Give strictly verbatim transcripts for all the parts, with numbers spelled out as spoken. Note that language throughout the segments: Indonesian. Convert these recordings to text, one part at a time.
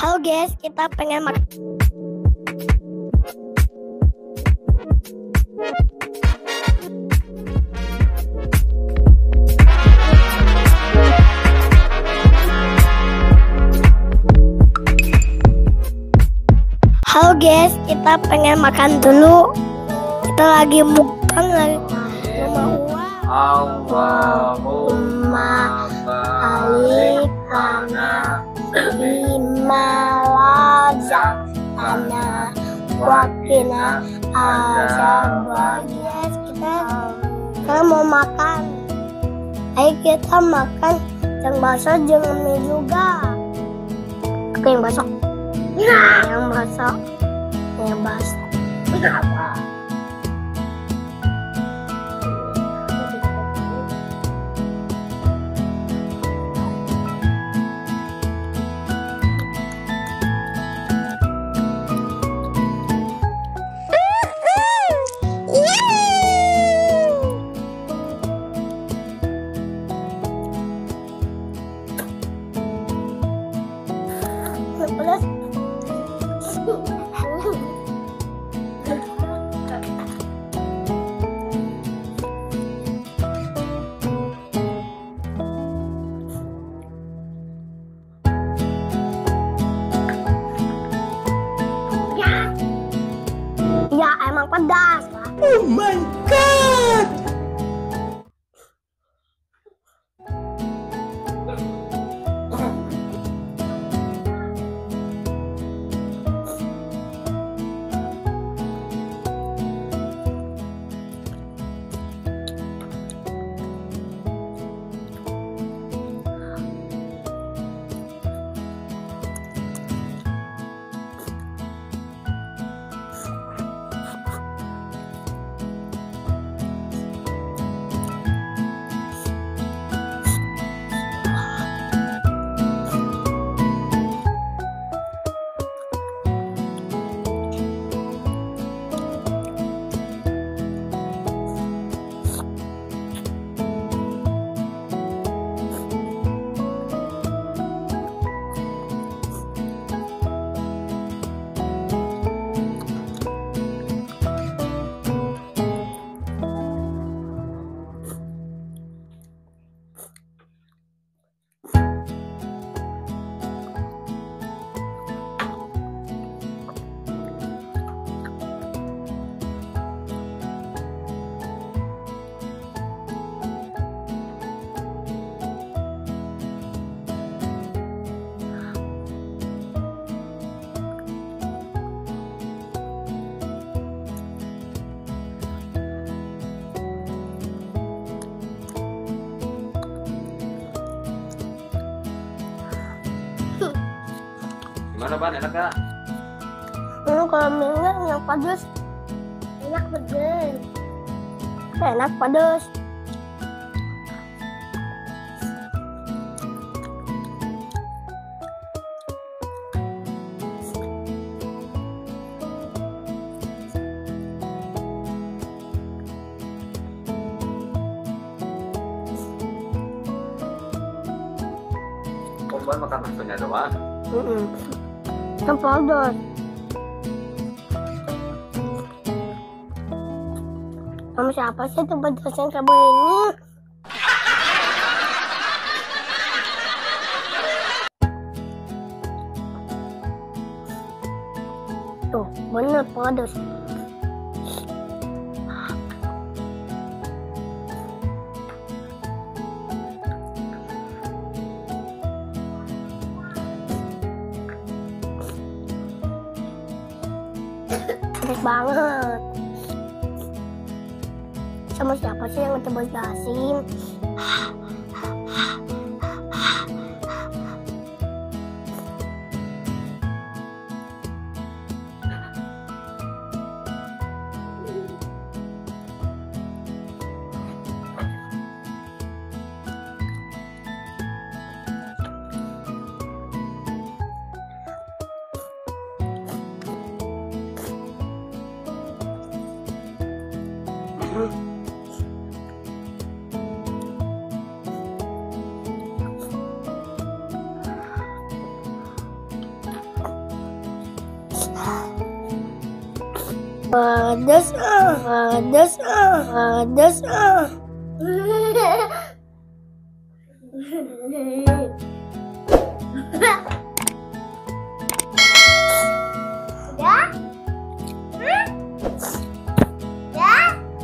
Halo guys, kita pengen makan. Halo guys, kita pengen makan dulu. Kita lagi mukbang lagi rumah uang. Allahumma balik lana lima razaqtana waqina azaban. Guys, kita sekarang mau makan. Ayo kita makan yang bakso jangan mie juga. Oke, yang bakso. Yang bakso. Yang bakso. Kenapa? Pedas. Ya. Ya emang pedas, Pak. Oh my god. Gimana Pan, enak gak? Hmm, kalau minyak yang pedas. Enak pedas. Enak pedas. Kompan makan nasinya doang. Mm-mm. Kan pedas. Sama siapa sih tuh pedas yang kayak begini? Tuh, bener pedas. Pedas banget. Sama siapa sih yang coba jelasin? Pedes ah, pedes ah, pedes ah. Ya? Ya?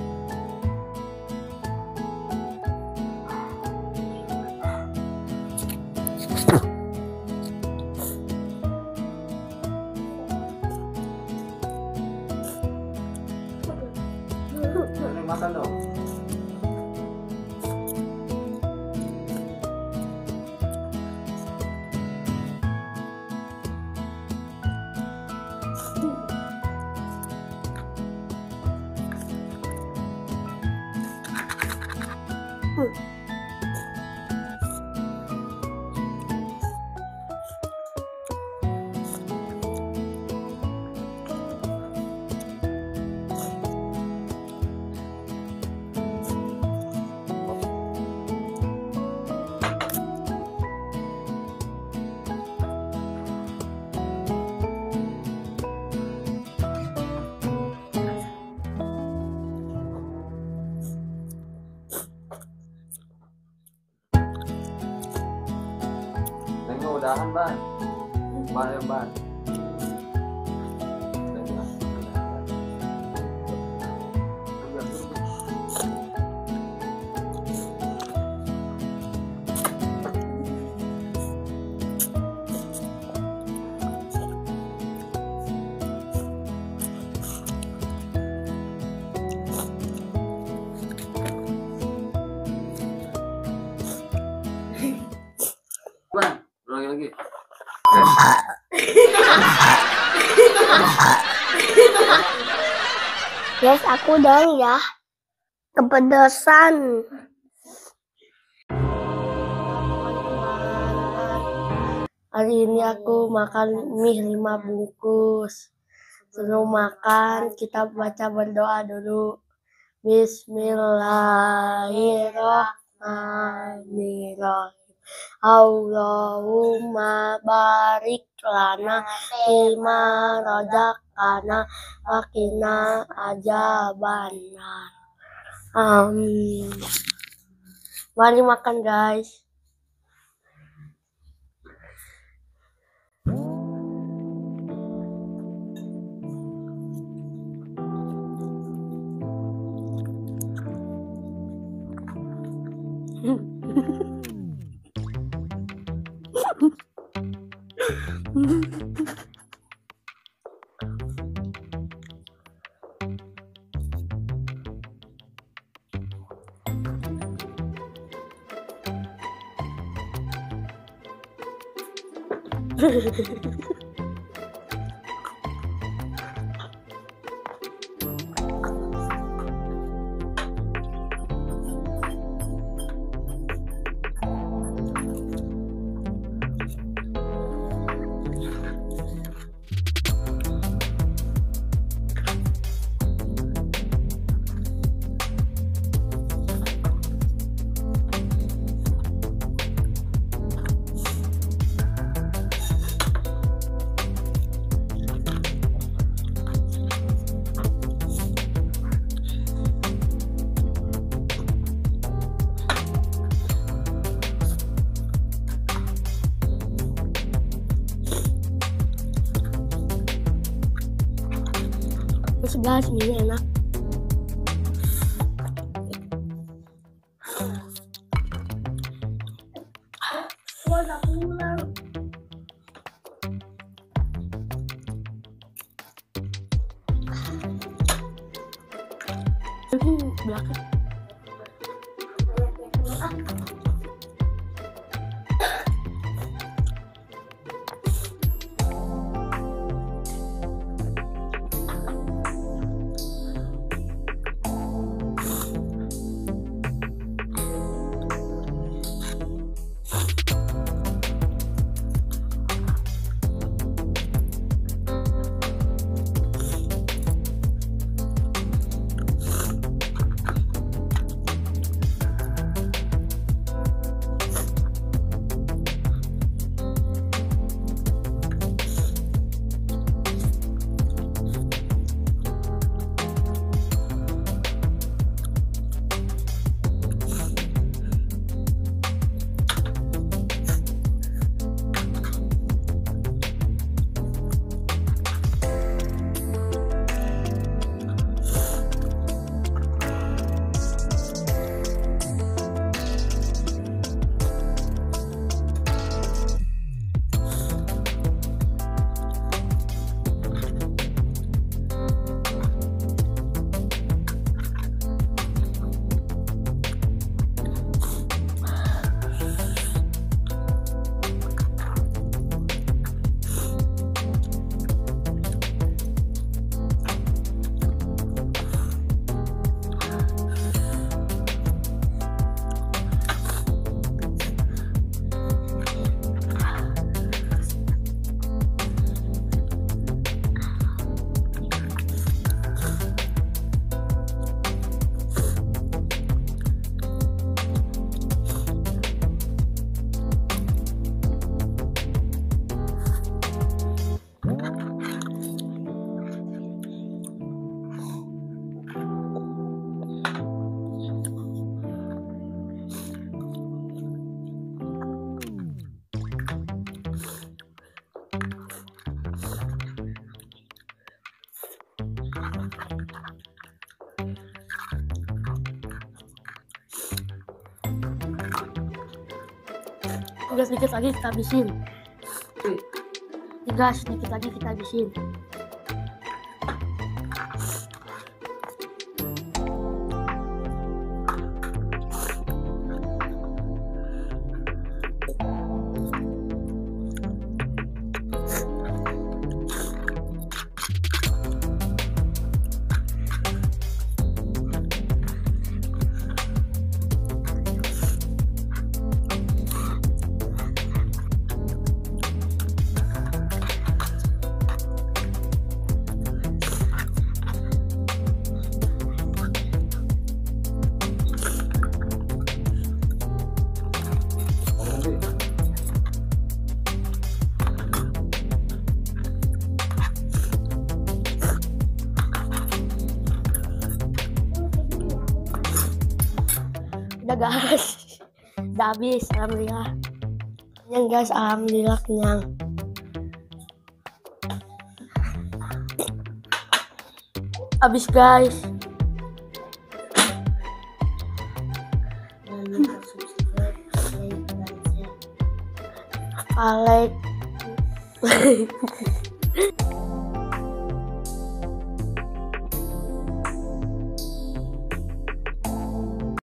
Makan dong. Neng udahan ban, ban ya ban. Ban, ulangi lagi. Guys, aku dong ya. Kepedesan. Hari ini aku makan mie lima bungkus. Sebelum makan, kita baca berdoa dulu. Bismillahirrahmanirrahim. Allahumma barik lana fima razaqtana wa qina adzabannar. Amin. Mari makan guys. Guys, ini enak. Belakang. Udah sedikit lagi kita habisin. Ih, Tiga sedikit lagi kita habisin. nanti. Udah guys, udah habis, alhamdulillah. Kenyang guys, alhamdulillah kenyang. Habis guys. Like.